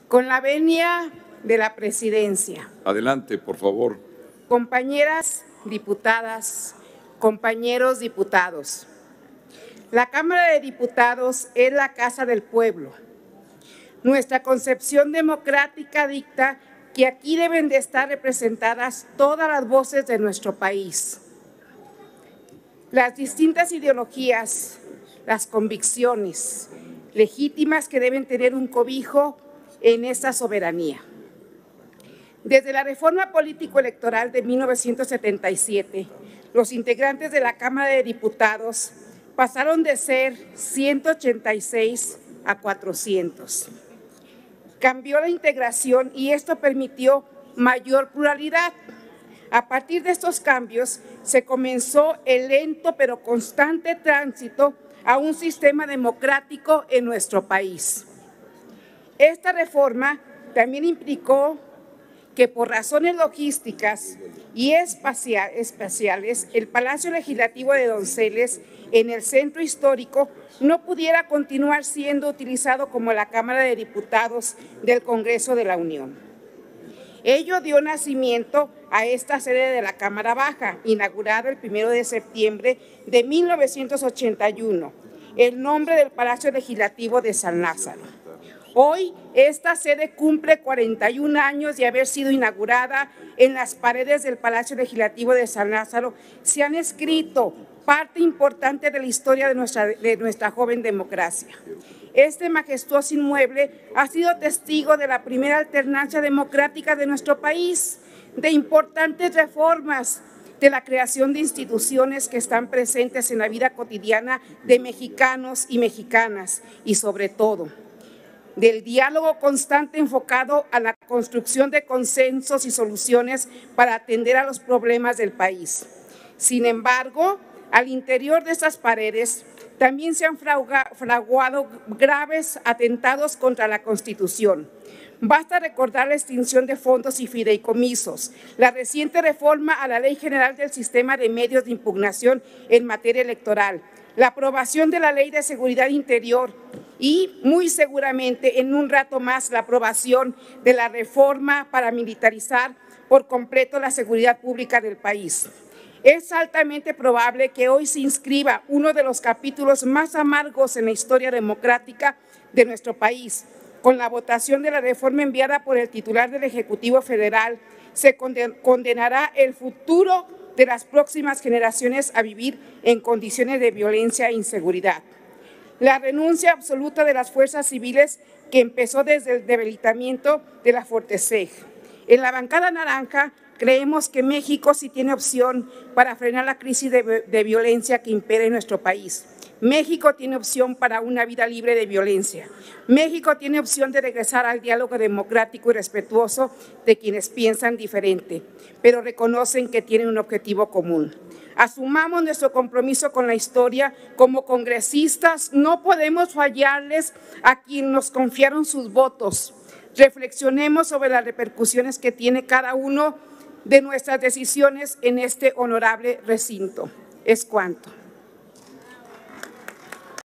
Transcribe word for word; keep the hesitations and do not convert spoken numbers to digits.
Con la venia de la presidencia. Adelante, por favor. Compañeras diputadas, compañeros diputados, la Cámara de Diputados es la casa del pueblo. Nuestra concepción democrática dicta que aquí deben de estar representadas todas las voces de nuestro país. Las distintas ideologías, las convicciones legítimas que deben tener un cobijo en esta soberanía. Desde la reforma político-electoral de mil novecientos setenta y siete, los integrantes de la Cámara de Diputados pasaron de ser ciento ochenta y seis a cuatrocientos. Cambió la integración y esto permitió mayor pluralidad. A partir de estos cambios se comenzó el lento pero constante tránsito a un sistema democrático en nuestro país. Esta reforma también implicó que por razones logísticas y espaciales, el Palacio Legislativo de Donceles en el centro histórico no pudiera continuar siendo utilizado como la Cámara de Diputados del Congreso de la Unión. Ello dio nacimiento a esta sede de la Cámara Baja, inaugurada el primero de septiembre de mil novecientos ochenta y uno, el nombre del Palacio Legislativo de San Lázaro. Hoy, esta sede cumple cuarenta y un años de haber sido inaugurada. En las paredes del Palacio Legislativo de San Lázaro se han escrito parte importante de la historia de nuestra, de nuestra joven democracia. Este majestuoso inmueble ha sido testigo de la primera alternancia democrática de nuestro país, de importantes reformas, de la creación de instituciones que están presentes en la vida cotidiana de mexicanos y mexicanas y sobre todo del diálogo constante enfocado a la construcción de consensos y soluciones para atender a los problemas del país. Sin embargo, al interior de estas paredes también se han fraguado graves atentados contra la Constitución. Basta recordar la extinción de fondos y fideicomisos, la reciente reforma a la Ley General del Sistema de Medios de Impugnación en materia electoral, la aprobación de la Ley de Seguridad Interior y, muy seguramente, en un rato más, la aprobación de la reforma para militarizar por completo la seguridad pública del país. Es altamente probable que hoy se inscriba uno de los capítulos más amargos en la historia democrática de nuestro país. Con la votación de la reforma enviada por el titular del Ejecutivo Federal, se condenará el futuro de las próximas generaciones a vivir en condiciones de violencia e inseguridad. La renuncia absoluta de las fuerzas civiles que empezó desde el debilitamiento de la Forteseg. En la bancada naranja creemos que México sí tiene opción para frenar la crisis de, de violencia que impera en nuestro país. México tiene opción para una vida libre de violencia. México tiene opción de regresar al diálogo democrático y respetuoso de quienes piensan diferente, pero reconocen que tienen un objetivo común. Asumamos nuestro compromiso con la historia. Como congresistas no podemos fallarles a quienes nos confiaron sus votos. Reflexionemos sobre las repercusiones que tiene cada uno de nuestras decisiones en este honorable recinto. Es cuanto.